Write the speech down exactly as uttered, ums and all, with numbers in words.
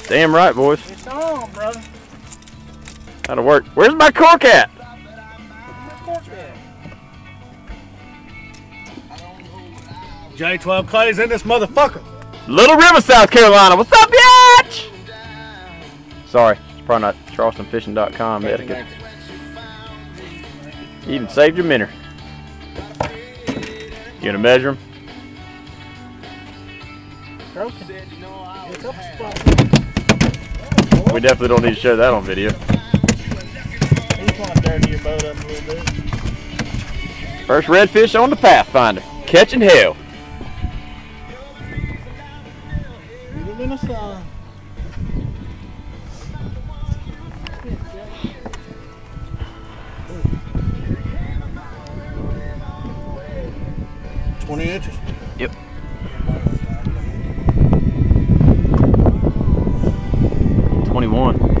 Damn right, boys. It's on, brother. That'll work. Where's my cork at? Jay twelve Clay's in this motherfucker. Little River, South Carolina. What's up, bitch? Sorry, it's probably not charleston fishing dot com etiquette. You even saved your minnow. You gonna measure them? We definitely don't need to show that on video. First redfish on the Pathfinder. Catching hell. twenty inches? Yep. twenty-one.